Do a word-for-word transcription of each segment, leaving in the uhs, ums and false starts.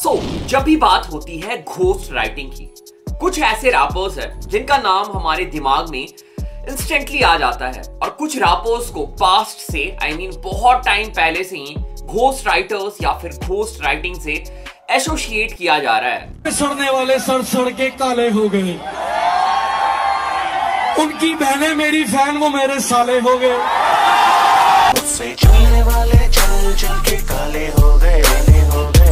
सो so, जब भी बात होती है घोस्ट राइटिंग की, कुछ ऐसे रैपर्स हैं जिनका नाम हमारे दिमाग में इंस्टेंटली आ जाता है और कुछ रैपर्स को पास्ट से आई I मीन mean, बहुत टाइम पहले से ही घोस्ट राइटर्स या फिर घोस्ट राइटिंग से एसोसिएट किया जा रहा है। सड़ने वाले सड़ सड़ के काले हो गए, उनकी बहनें मेरी फैन, वो मेरे साले हो गए, मुझसे चलने वाले चल चल के काले हो गए, हो गए।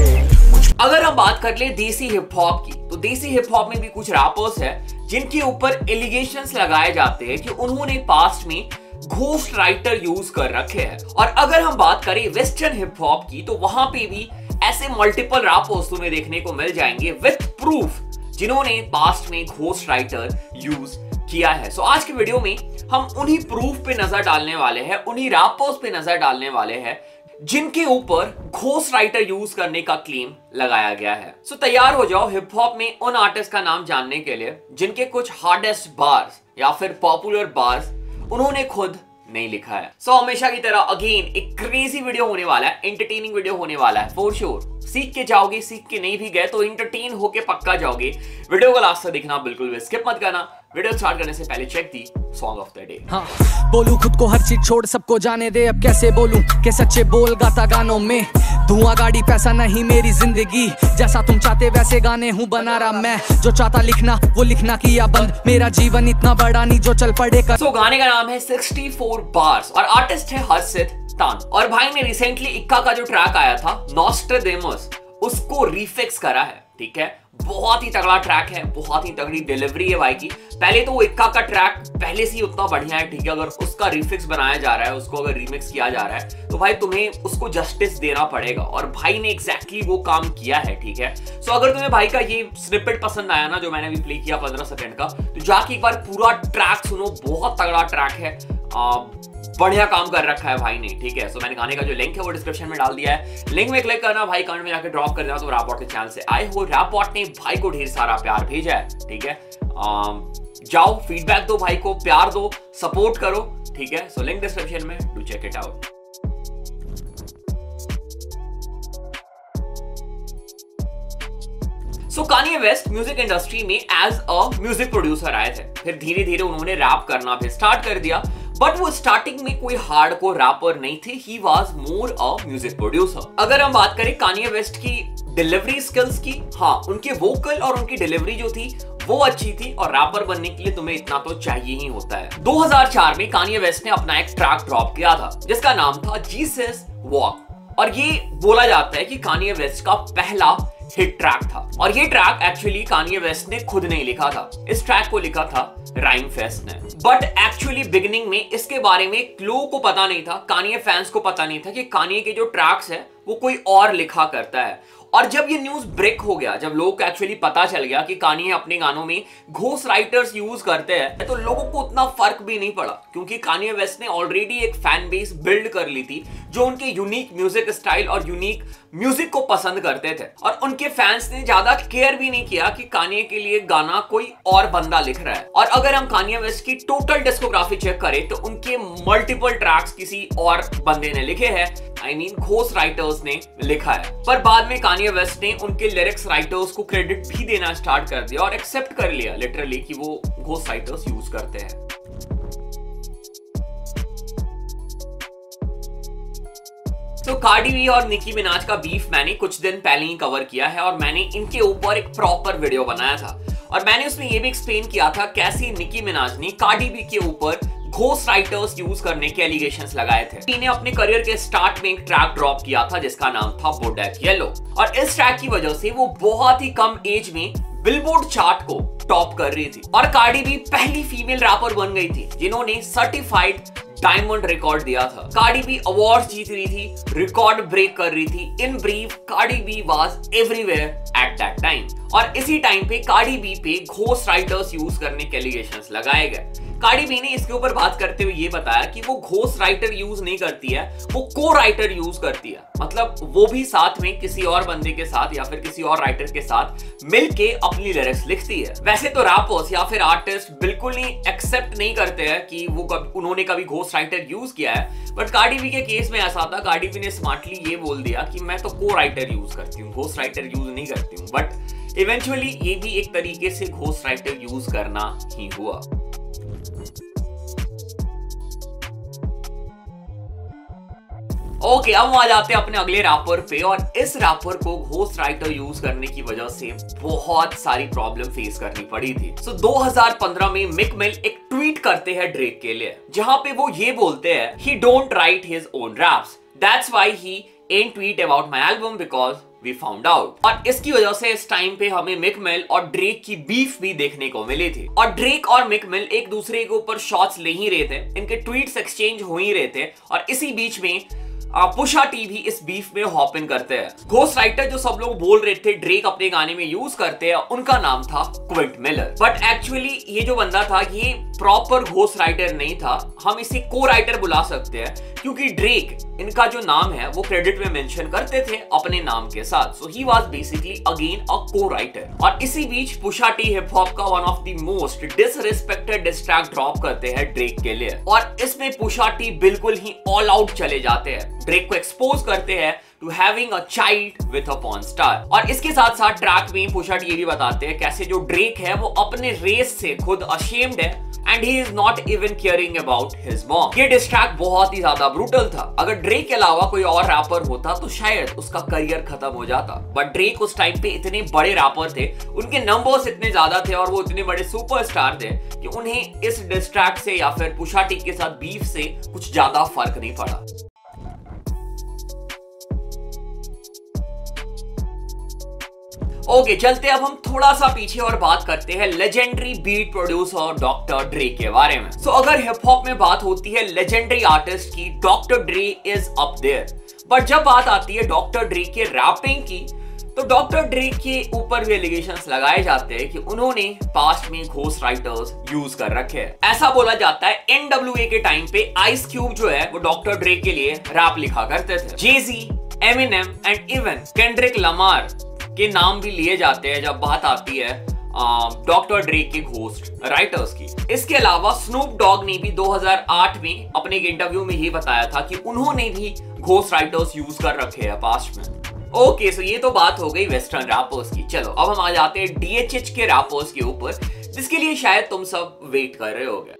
अगर हम बात कर ले देसी हिप हॉप की, तो देसी हिप हॉप में भी कुछ रैपर्स हैं जिनके ऊपर एलिगेशंस लगाए जाते हैं कि उन्होंने पास्ट में घोस्ट राइटर यूज कर रखे हैं। और अगर हम बात करें वेस्टर्न हिप हॉप की, तो वहां पे भी ऐसे मल्टीपल रैपर्स तुम्हें देखने को मिल जाएंगे विद प्रूफ जिन्होंने पास्ट में घोस्ट राइटर यूज किया है। सो so, आज के वीडियो में हम उन्हीं प्रूफ पे नजर डालने वाले हैं, उन्हीं रैपर्स पे नजर डालने वाले हैं जिनके ऊपर घोस्ट राइटर यूज करने का क्लेम लगाया गया है। सो so, तैयार हो जाओ हिप हॉप में उन आर्टिस्ट का नाम जानने के लिए जिनके कुछ हार्डेस्ट बार्स या फिर पॉपुलर बार्स उन्होंने खुद नहीं लिखा है। सो so, हमेशा की तरह अगेन एक क्रेजी वीडियो होने वाला है, एंटरटेनिंग वीडियो होने वाला है फॉर श्योर। सीख के जाओगे, सीख के नहीं भी गए तो एंटरटेन होके पक्का जाओगे। वीडियो को लास्ट तक देखना, बिल्कुल भी स्किप मत करना। वीडियो स्टार्ट करने से पहले check the song of the day. हाँ, बोलूं खुद को हर चीज छोड़ सबको जाने दे, अब कैसे बोलूं कि सच्चे बोल गाता गानों में, धुआं गाड़ी पैसा नहीं मेरी जिंदगी, जैसा तुम चाहते वैसे गाने हूँ बना रहा मैं, जो चाहता लिखना वो लिखना किया बंद, मेरा जीवन इतना बड़ा नहीं जो चल पड़े कर। so, गाने का नाम है सिक्सटी फोर बार्स और आर्टिस्ट है हर्षित तान। और भाई ने रिसेंटली इक्का का जो ट्रैक आया था नॉस्ट्रेडेमस, उसको रिफिक्स करा है। ठीक है, बहुत ही तगड़ा ट्रैक है, बहुत ही तगड़ी डिलीवरी है भाई की। पहले तो वो इक्का का ट्रैक पहले से ही उतना बढ़िया है, ठीक है, अगर उसका रिफिक्स बनाया जा रहा है, उसको अगर रीमिक्स किया जा रहा है तो भाई तुम्हें उसको जस्टिस देना पड़ेगा और भाई ने एग्जैक्टली वो काम किया है। ठीक है, सो अगर तुम्हें भाई का ये स्निपेट पसंद आया ना, जो मैंने अभी प्ले किया पंद्रह सेकंड का, तो जाके एक बार पूरा ट्रैक सुनो, बहुत तगड़ा ट्रैक है, आ, बढ़िया काम कर रखा है भाई ने। ठीक है, सो मैंने गाने का जो लिंक है वो डिस्क्रिप्शन में डाल दिया है, लिंक में क्लिक करना भाई, कमेंट में जाकर ड्रॉप कर देना। तो रैपॉट के चैनल से आए हो, रैपॉट ने भाई को ढेर सारा प्यार भेजा है। ठीक है, आम, जाओ फीडबैक दो भाई को, प्यार दो, सपोर्ट करो। ठीक है, सो लिंक डिस्क्रिप्शन में, do check it out. So Kanye West music industry में एज अ म्यूजिक प्रोड्यूसर आए थे, फिर धीरे धीरे उन्होंने रैप करना भी स्टार्ट कर दिया, बट वो स्टार्टिंग में कोई हार्डकोर रैपर नहीं थे, he was more a music producer. अगर हम बात करें कान्ये वेस्ट की डिलीवरी स्किल्स की, हाँ, उनके वोकल और उनकी डिलीवरी जो थी वो अच्छी थी और रैपर बनने के लिए तुम्हें इतना तो चाहिए ही होता है। दो हज़ार चार में कान्ये वेस्ट ने अपना एक ट्रैक ड्रॉप किया था जिसका नाम था जीसस वॉक, और ये बोला जाता है कि कान्ये वेस्ट का पहला हिट ट्रैक था। और ये ट्रैक एक्चुअली कान्ये वेस्ट ने खुद नहीं लिखा था, इस ट्रैक को लिखा था राइम फेस्ट ने। बट एक्चुअली बिगिनिंग में इसके बारे में लोगों को पता नहीं था, कान्ये फैंस को पता नहीं था कि कान्ये के जो ट्रैक्स है वो कोई और लिखा करता है। और जब ये न्यूज ब्रेक हो गया, जब लोगों को एक्चुअली पता चल गया कि कान्ये अपने गानों में घोस्ट राइटर्स यूज करते हैं, तो लोगों को उतना फर्क भी नहीं पड़ा, क्योंकि कान्ये वेस्ट ने ऑलरेडी एक फैन बेस बिल्ड कर ली थी जो उनके यूनिक म्यूजिक स्टाइल और यूनिक म्यूजिक को पसंद करते थे। और उनके फैंस ने ज्यादा केयर भी नहीं किया कि कान्ये के लिए गाना कोई और बंदा लिख रहा है। और अगर हम कान्ये वेस्ट की टोटल डिस्कोग्राफी चेक करें तो उनके मल्टीपल ट्रैक्स किसी और बंदे ने लिखे हैं, आई मीन घोस्ट राइटर्स ने लिखा है। पर बाद में कान्ये वेस्ट ने उनके लिरिक्स राइटर्स को क्रेडिट भी देना स्टार्ट कर दिया और एक्सेप्ट कर लिया लिटरली कि वो घोस्ट राइटर्स यूज करते हैं। तो कार्डी बी और निकी मिनाज का बीफ मैंने कुछ दिन पहले ही कवर किया है और मैंने इनके ऊपर एक प्रॉपर वीडियो बनाया था और मैंने उसमें ये भी एक्सप्लेन किया था कैसे निकी मिनाज ने कार्डी बी के ऊपर घोस्ट राइटर्स यूज करने के एलिगेशंस लगाए थे। इन्हें अपने करियर के स्टार्ट में एक ट्रैक ड्रॉप किया था जिसका नाम था बोडेक येलो, और इस ट्रैक की वजह से वो बहुत ही कम एज में बिलबोर्ड चार्ट को टॉप कर रही थी और कार्डी बी पहली फीमेल रैपर बन गई थी जिन्होंने सर्टिफाइड डायमंड रिकॉर्ड दिया था। कार्डी बी अवार्ड्स जीत रही थी, रिकॉर्ड ब्रेक कर रही थी। In brief, Cardi B was everywhere at that time. और इसी टाइम पे कार्डी बी पे घोस्ट राइटर्स यूज करने के एलिगेशंस लगाए गए। कार्डी बी ने इसके ऊपर बात करते हुए ये बताया कि वो घोस्ट राइटर यूज नहीं करती है, वो को राइटर यूज करती है। मतलब वो भी साथ में किसी और बंदे के साथ या फिर किसी और राइटर के साथ मिलके अपनी लिरिक्स लिखती है। वैसे तो रैपर्स या फिर आर्टिस्ट बिल्कुल नहीं एक्सेप्ट नहीं करते हैं कि वो कब उन्होंने कभी घोस्ट राइटर यूज किया है, बट कार्डी बी के केस में ऐसा था। कार्डी बी ने स्मार्टली ये बोल दिया कि मैं तो को राइटर यूज करती हूँ, घोस्ट राइटर यूज नहीं करती हूँ। बट इवेंचुअली ये भी एक तरीके से घोस्ट राइटर यूज करना ही हुआ। ओके okay, अब आ जाते हैं अपने अगले रैपर पे, और इस रैपर को घोस्ट राइटर यूज करने की वजह से बहुत सारी प्रॉब्लम फेस करनी पड़ी थी। सो so, दो हज़ार पंद्रह में मिक मिल एक ट्वीट करते हैं ड्रेक के लिए, जहां पे वो ये बोलते हैं he don't write his own raps, that's why he and tweet about my album because we found out. और इसकी वजह से इस टाइम पे हमें मिक मिल और ड्रेक की बीफ भी देखने को मिली थी। और ड्रेक और मिक मिल एक दूसरे के ऊपर शॉट्स ले ही रहे थे, इनके ट्वीट्स एक्सचेंज हो ही रहे थे, और इसी बीच में पुशा टी भी इस बीफ में हॉप इन करते हैं। घोस्ट राइटर जो सब लोग बोल रहे थे ड्रेक अपने गाने में यूज करते हैं, उनका नाम था क्विंट मिलर। बट एक्चुअली ये जो बंदा था ये प्रॉपर घोस्ट राइटर नहीं था, हम इसे को राइटर बुला सकते हैं, क्योंकि ड्रेक इनका जो नाम है वो क्रेडिट में मेंशन करते थे अपने नाम के साथ। So he was basically again a co writer. और इसी बीच पुशा टी हिप हॉप का one of the most disrespected diss track drop करते हैं ड्रेक के लिए, और इसमें पुशा टी बिल्कुल ही ऑल आउट चले जाते हैं, ड्रेक को एक्सपोज करते हैं to having a child with a porn star. और इसके साथ साथ ट्रैक में पुशा टी ये भी बताते हैं कैसे जो ड्रेक है वो अपने रेस से खुद अशेम्ड है and he is not even caring about his mom. ये डिस ट्रैक बहुत ही ज्यादा ब्रूटल था। अगर ड्रेक के अलावा कोई और रैपर होता तो शायद उसका करियर खत्म हो जाता, बट ड्रेक उस टाइम पे इतने बड़े रैपर थे, उनके नंबर्स इतने ज्यादा थे और वो इतने बड़े सुपरस्टार थे कि उन्हें इस डिस ट्रैक से या फिर पुशा टी के साथ बीफ से कुछ ज्यादा फर्क नहीं पड़ा। ओके okay, चलते अब हम थोड़ा सा पीछे और बात करते हैं legendary beat producer Dr Dre के बारे में। सो so, अगर हिप हॉप में बात होती है लेजेंडरी आर्टिस्ट की, Dr Dre is up there. But जब बात आती है डॉक्टर ड्रे के रैपिंग की, तो डॉक्टर ड्रे के ऊपर भी एलिगेशंस लगाए जाते हैं कि उन्होंने पास्ट में घोस्ट राइटर्स यूज कर रखे हैं। ऐसा बोला जाता है एन डब्ल्यू ए के टाइम पे आइस क्यूब जो है वो डॉक्टर ड्रे के लिए रैप लिखा करते थे। Jay-Z, Eminem and even Kendrick Lamar के नाम भी लिए जाते हैं जब बात आती है डॉक्टर ड्रे के घोस्ट राइटर्स की। इसके अलावा स्नूप डॉग ने भी दो हज़ार आठ में अपने एक इंटरव्यू में ये बताया था कि उन्होंने भी घोस्ट राइटर्स यूज कर रखे हैं पास्ट में। ओके okay, सो so ये तो बात हो गई वेस्टर्न रैपर्स की। चलो अब हम आ जाते हैं डी एच एच के रैपर्स के ऊपर, जिसके लिए शायद तुम सब वेट कर रहे होगे।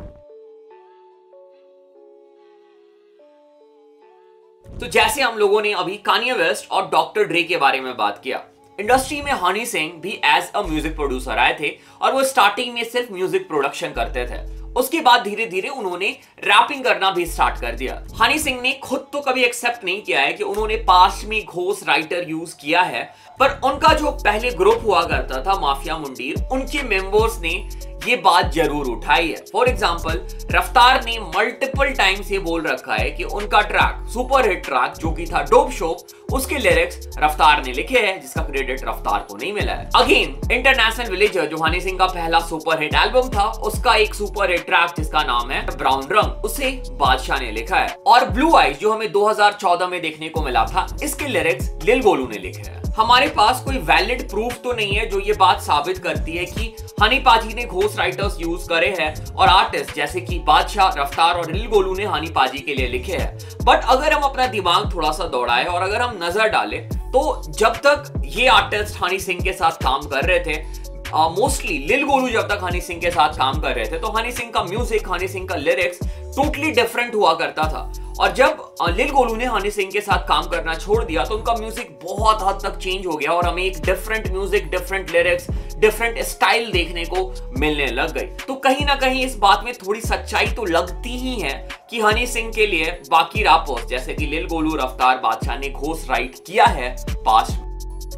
तो जैसे हम लोगों ने अभी कान्ये वेस्ट और डॉक्टर ड्रे के बारे में बात किया, इंडस्ट्री में हनी सिंह भी एज अ म्यूजिक प्रोड्यूसर आए थे और वो स्टार्टिंग में सिर्फ म्यूजिक प्रोडक्शन करते थे। उसके बाद धीरे धीरे उन्होंने रैपिंग करना भी स्टार्ट कर दिया। हनी सिंह ने खुद तो कभी एक्सेप्ट नहीं किया है कि उन्होंने पास्ट में घोस्ट राइटर यूज किया है, पर उनका जो पहले ग्रुप हुआ करता था माफिया मुंडीर, उनके मेंबर्स ने ये बात जरूर उठाई है। फॉर एग्जांपल रफ्तार ने मल्टीपल टाइम्स ये बोल रखा है कि उनका ट्रैक सुपर हिट ट्रैक जो कि था डोप शो, उसके लिरिक्स रफ्तार ने लिखे हैं, जिसका क्रेडिट रफ्तार को नहीं मिला है। अगेन इंटरनेशनल विलेजर जो हनी सिंह का पहला सुपर हिट एल्बम था, उसका एक सुपर हिट ट्रैक जिसका नाम है ब्राउन रंग, उसे बादशाह ने लिखा है। और ब्लू आइज जो हमें दो हज़ार चौदह में देखने को मिला था, इसके लिरिक्स लिल गोलू ने लिखे हैं। हमारे पास कोई वैलिड प्रूफ तो नहीं है जो ये बात साबित करती है कि हनी पाजी ने घोस्ट राइटर्स यूज करे हैं और आर्टिस्ट जैसे कि बादशाह, रफ्तार और लिल गोलू ने हनी पाजी के लिए लिखे हैं। बट अगर हम अपना दिमाग थोड़ा सा दौड़ाए और अगर हम नजर डालें, तो जब तक ये आर्टिस्ट हनी सिंह के साथ काम कर रहे थे, मोस्टली uh, लिल गोलू जब तक हनी सिंह के साथ काम कर रहे थे, तो हनी सिंह का म्यूजिक, हनी सिंह का लिरिक्स टोटली डिफरेंट हुआ करता था। और जब लिल गोलू ने हनी सिंह के साथ काम करना छोड़ दिया तो उनका म्यूजिक बहुत हद तक चेंज हो गया और हमें एक different music, different lyrics, different style देखने को मिलने लग गई। तो कहीं ना कहीं इस बात में थोड़ी सच्चाई तो लगती ही है कि हनी सिंह के लिए बाकी रैपर्स जैसे कि लिल गोलू, रफ्तार, बादशाह ने घोस्ट राइट किया है पास्ट में।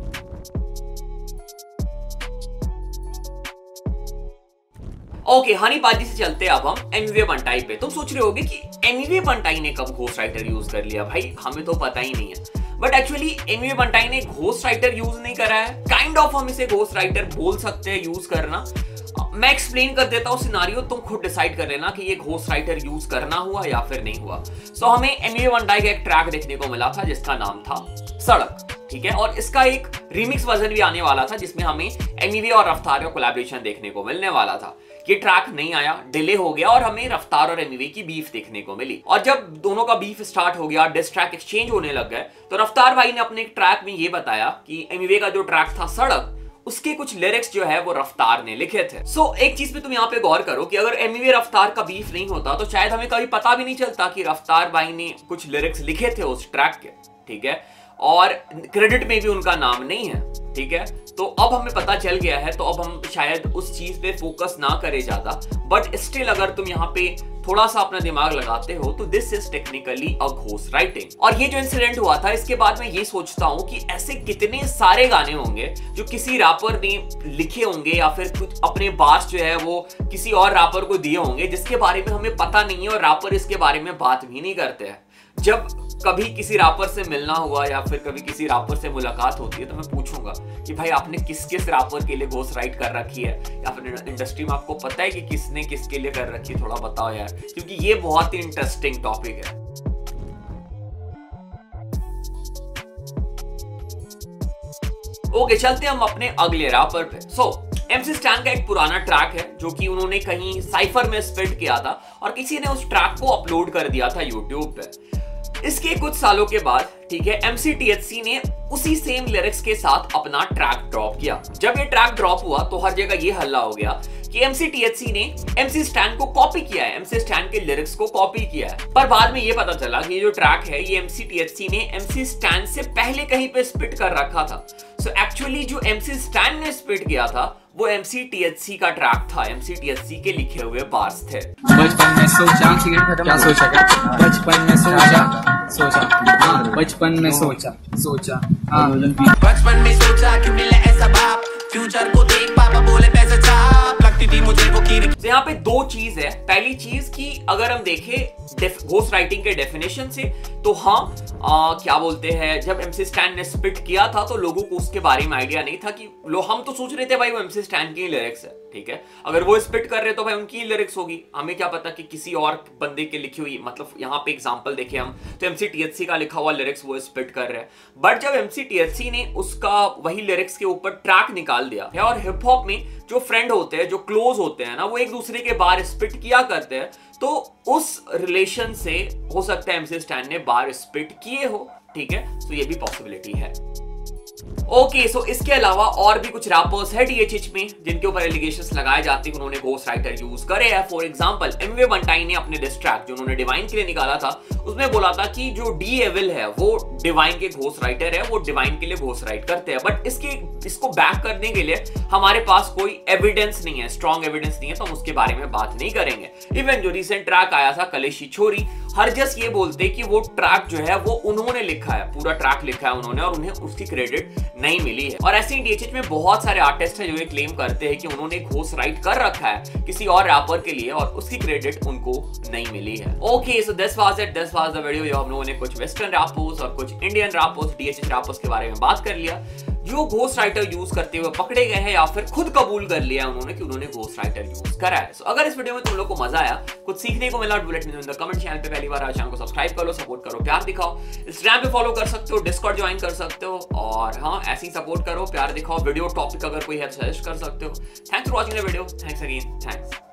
ओके okay, हनी पाजी से चलते अब हम एमवे बंटाई पे। तुम सोच रहे होगे कि एमवे बंटाई ने कब घोस्ट राइटर यूज कर लिया? भाई हमें तो पता ही नहीं है। बट एक्चुअली एमवी बंटाई ने घोस्ट राइटर यूज नहीं करा है, काइंड ऑफ हम इसे घोस्ट राइटर बोल सकते हैं यूज करना। मैं एक्सप्लेन कर देता हूं सिनारियो, तुम खुद डिसाइड कर लेना कि ये घोस्ट राइटर यूज करना हुआ या फिर नहीं हुआ। सो so, हमें एमवी बंटाई का एक ट्रैक देखने को मिला था जिसका नाम था सड़क, ठीक है, और इसका एक रिमिक्स वर्जन भी आने वाला था जिसमें हमें एमवी और रफ्तार का कोलैबोरेशन देखने को मिलने वाला था। ये ट्रैक नहीं आया, डिले हो गया और हमें रफ्तार और एमवी की बीफ देखने को मिली। और जब दोनों का बीफ स्टार्ट हो गया, डिस ट्रैक एक्सचेंज होने लग गए, तो रफ्तार भाई ने अपने एक ट्रैक में ये बताया कि एमवी का जो ट्रैक था सड़क, उसके कुछ लिरिक्स जो है वो रफ्तार ने लिखे थे। सो so, एक चीज पे तुम यहाँ पे गौर करो कि अगर एमवी रफ्तार का बीफ नहीं होता तो शायद हमें कभी पता भी नहीं चलता कि रफ्तार भाई ने कुछ लिरिक्स लिखे थे उस ट्रैक के, ठीक है, और क्रेडिट में भी उनका नाम नहीं है, ठीक है। तो अब हमें पता चल गया है, तो अब हम शायद उस चीज पे फोकस ना करें ज्यादा, बट स्टिल अगर तुम यहाँ पे थोड़ा सा अपना दिमाग लगाते हो तो this is technically a ghost writing. और ये जो इंसिडेंट हुआ था, इसके बाद मैं ये सोचता हूँ कि ऐसे कितने सारे गाने होंगे जो किसी रैपर ने लिखे होंगे या फिर कुछ अपने बार्स जो है वो किसी और रैपर को दिए होंगे जिसके बारे में हमें पता नहीं है और रैपर इसके बारे में बात भी नहीं करते हैं। जब कभी किसी रैपर से मिलना हुआ या फिर कभी किसी रैपर से मुलाकात होती है तो मैं पूछूंगा कि भाई आपने किस किस रैपर के लिए घोस्ट राइट कर रखी है, या फिर इंडस्ट्री में आपको पता है कि किसने किसके लिए कर रखी है, थोड़ा बताओ यार, क्योंकि ये बहुत ही इंटरेस्टिंग टॉपिक है। ओके, चलते हम अपने अगले रैपर पे। सो एमसी स्टैन का एक पुराना ट्रैक है जो कि उन्होंने कहीं साइफर में स्पिट किया था और किसी ने उस ट्रैक को अपलोड कर दिया था यूट्यूब पे। इसके कुछ सालों के बाद, ठीक है, एमसीटीएचसी ने उसी सेम लिरिक्स के साथ अपना ट्रैक ड्रॉप किया। जब ये ट्रैक ड्रॉप हुआ तो हर जगह ये हल्ला हो गया कि एमसीटीएचसी ने एमसी स्टैन को कॉपी किया है, एमसी स्टैन के लिरिक्स को कॉपी किया है। पर बाद में ये पता चला कि ये जो ट्रैक है ये एमसीटीएचसी ने एमसी स्टैन से पहले कहीं पे स्पिट कर रखा था। सो एक्चुअली जो एमसी स्टैन ने स्पिट किया था वो एमसीटीएचसी का ट्रैक था, एमसीटीएचसी के लिखे हुए बार्स थे। बचपन में सोचा क्या सोचा क्या बचपन में सोचा सोचा बचपन में सोचा सोचा बचपन में सोचा कि मिले ऐसा बाप, फ्यूचर को देख पापा बोले पैसे छाप, लगती थी मुझे वो कीरी। तो यहाँ पे दो चीज है। पहली चीज कि अगर हम देखें घोस्ट राइटिंग के डेफिनेशन से तो हाँ आ, क्या बोलते हैं, जब एमसी स्टैन ने स्पिट किया था तो लोगों को उसके बारे में आइडिया नहीं था कि लो हम तो सोच रहे थे भाई वो एमसी स्टैन की लिरिक्स है, ठीक है, अगर वो स्पिट कर रहे तो भाई उनकी लिरिक्स होगी, हमें क्या पता कि किसी और बंदे के लिखी हुई, मतलब यहाँ पे एग्जांपल देखे हम तो एमसीटीएचसी का लिखा हुआ लिरिक्स वो स्पिट कर रहे हैं। बट जब एमसीटीएचसी ने उसका वही लिरिक्स के ऊपर ट्रैक निकाल दिया है, और हिप हॉप में जो फ्रेंड होते हैं, जो क्लोज होते हैं ना, वो एक दूसरे के बार स्पिट किया करते हैं, तो उस रिलेशन से हो सकता है एमसी स्टैन ने बार स्पिट किए हो, ठीक है, तो ये भी पॉसिबिलिटी है। ओके, सो इसके अलावा और भी कुछ रैपर्स है डीएचएच में जिनके ऊपर एलिगेशंस लगाए जाते हैं कि उन्होंने घोस्ट राइटर यूज करे हैं। फॉर एग्जांपल एमवी बंटाई ने अपने डिस ट्रैक जो उन्होंने डिवाइन के लिए निकाला था उसमें बोला था कि जो डी एविल है वो डिवाइन के घोस्ट राइटर है, वो डिवाइन के लिए घोस्ट राइट करते हैं। बट इसके इसको बैक करने के लिए हमारे पास कोई एविडेंस नहीं है, स्ट्रॉन्ग एविडेंस नहीं है, तो हम उसके बारे में बात नहीं करेंगे। इवन जो रिसेंट ट्रैक आया था कलेशी छोरी, हर जस ये बोलते कि वो ट्रैक जो है वो उन्होंने लिखा है, पूरा ट्रैक लिखा है उन्होंने और उन्हें उसकी क्रेडिट नहीं मिली है। और ऐसे ही डीएचएच में बहुत सारे आर्टिस्ट हैं जो ये क्लेम करते हैं कि उन्होंने घोस्ट राइट कर रखा है किसी और रैपर के लिए और उसकी क्रेडिट उनको नहीं मिली है। Okay, so this was it, this was the video. हम लोगों ने कुछ वेस्टर्न रैपर्स और कुछ इंडियन रैपर्स, डीएचएच रैपर्स के बारे में बात कर लिया जो घोस्ट राइटर यूज करते हुए पकड़े गए हैं या फिर खुद कबूल कर लिया उन्होंने कि उन्होंने घोस्ट राइटर यूज करा है। सो अगर इस वीडियो में तुम लोग को मजा आया, कुछ सीखने को मिला, do let me know in the comment. Channel पे पहली बार आए, चैनल को सब्सक्राइब कर लो, सपोर्ट करो, प्यार दिखाओ। इंस्टाग्राम पे फॉलो कर सकते हो, डिस्कॉर्ड ज्वाइन कर सकते हो, और हाँ ऐसे ही सपोर्ट करो, प्यार दिखाओ। वीडियो टॉपिक अगर कोई है सजेस्ट कर सकते हो। Thanks for watching the video, thanks again, thanks.